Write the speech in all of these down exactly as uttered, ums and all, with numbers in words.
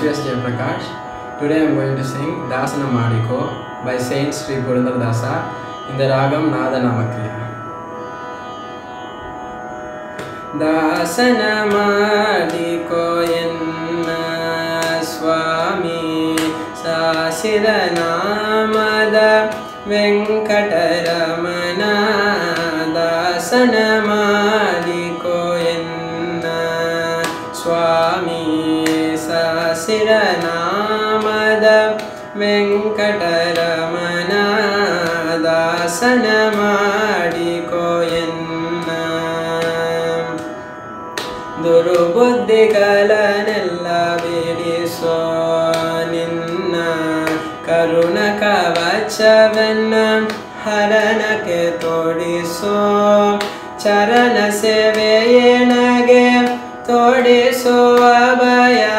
Viswesh Jayaprakash. Today I am going to sing Dasana Madiko by Saint Sri Purandara Dasa in the Ragam Nada Namakriya. Dasana Madiko Yenna Swami Sasira Namada Venkataramana. Dasana Madiko Yenna Swami Sasira Namada Venkataramana. Dasana Madiko Yenna Durubuddhigalanella bidiso ninna karuna kavachavanna haranake todiso charana seveyenage todiso abaya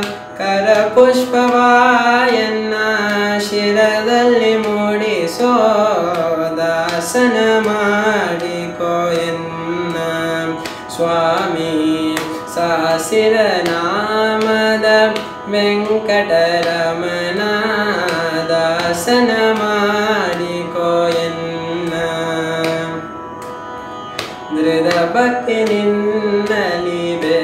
karapushpavayanna shiradalli mudiso. Dasana madiko yenna Swami Sasira Namada Venkataramana. Dasana madiko yenna Drida bhakti ninnali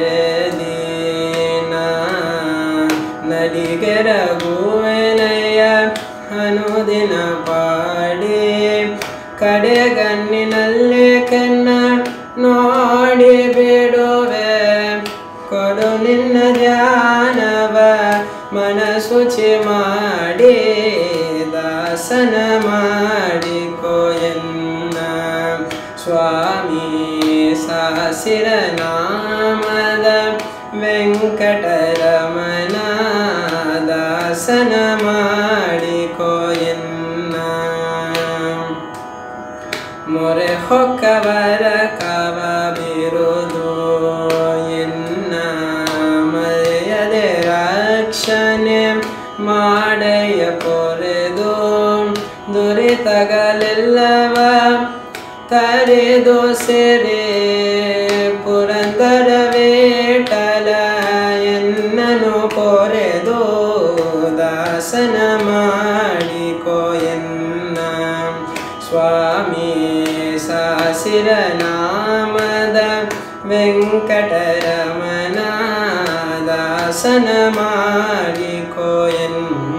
bedina nadigera guvenaya anudina paadi ಕಡೆಗಣ್ಣಿನಲ್ಲಿ ಕನ್ನ ನೋಡಿ ಬಿಡುವೆ ಕೊಡು ನಿನ್ನ ಧ್ಯಾನವ ಮನಸುಚಿ ಮಾಡಿ. ದಾಸನ ಮಾಡಿಕೋ ಎನ್ನ ಸ್ವಾಮಿ ಸಾಸಿರ ನಾಮದ ವೆಂಕಟರಮಣ. ದಾಸನ ಮಾಡಿಕೋ ಎನ್ನ ಮೊರೆ ಹೊಕ್ಕವರ ಕವ ಬಿರುದು ಎನ್ನ ಮರೆಯದೆ ರಕ್ಷಣೆ ಮಾಡಯ್ಯ ಪೊರೆದು ದುರಿತಗಳೆಲ್ಲವ ತರೆದು ಸೆರೆ ಪುರಂದರ ವೇಟಲ ಎನ್ನನು ಪೊರೆದು. ದಾಸನ ಮಾಡಿಕೋ ಎನ್ನ ಸ್ವಾಮಿ ಸಾಸಿರ ನಾಮದ ವೆಂಕಟರಮಣ. ದಾಸನ ಮಾಡಿಕೋ ಎನ್ನ